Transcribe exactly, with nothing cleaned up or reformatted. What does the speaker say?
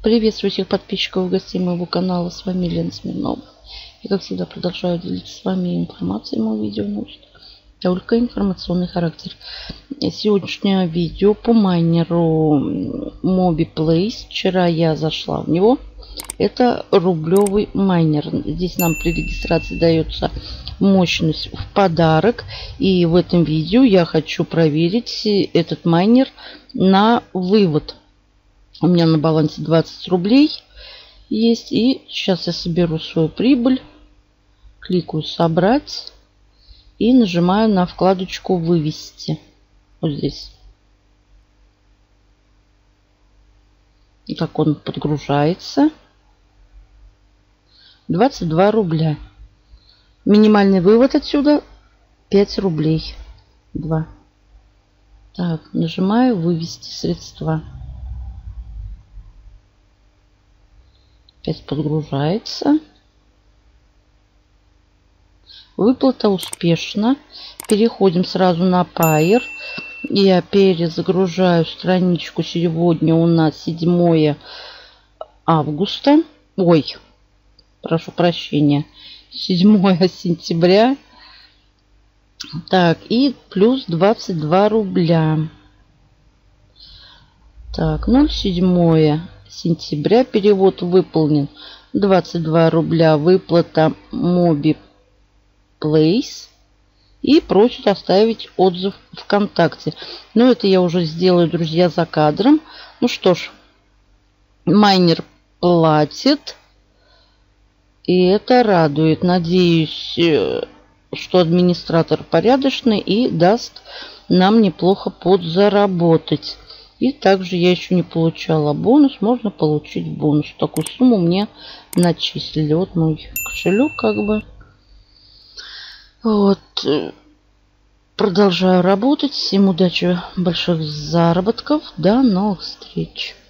Приветствую всех подписчиков и гостей моего канала. С вами Лена Смирнова. И как всегда продолжаю делиться с вами информацией. Мое видео носит только информационный характер. Сегодняшнее видео по майнеру MobiPlace. Вчера я зашла в него. Это рублевый майнер. Здесь нам при регистрации дается мощность в подарок. И в этом видео я хочу проверить этот майнер на вывод. У меня на балансе двадцать рублей есть. И сейчас я соберу свою прибыль. Кликаю «Собрать». И нажимаю на вкладочку «Вывести». Вот здесь. И как он подгружается. двадцать два рубля. Минимальный вывод отсюда пять рублей. два. Так, нажимаю «Вывести средства». Опять подгружается. Выплата успешна. Переходим сразу на Payeer. Я перезагружаю страничку. Сегодня у нас седьмое августа. Ой, прошу прощения. седьмое сентября. Так, и плюс двадцать два рубля. Так, ноль семь сентября. Перевод выполнен. двадцать два рубля. Выплата MobiPlace. И просит оставить отзыв ВКонтакте. Но это я уже сделаю, друзья, за кадром. Ну что ж, майнер платит. И это радует. Надеюсь, что администратор порядочный и даст нам неплохо подзаработать. И также я еще не получала бонус. Можно получить бонус. Такую сумму мне начислили. Вот мой кошелек как бы. Вот. Продолжаю работать. Всем удачи, больших заработков. До новых встреч.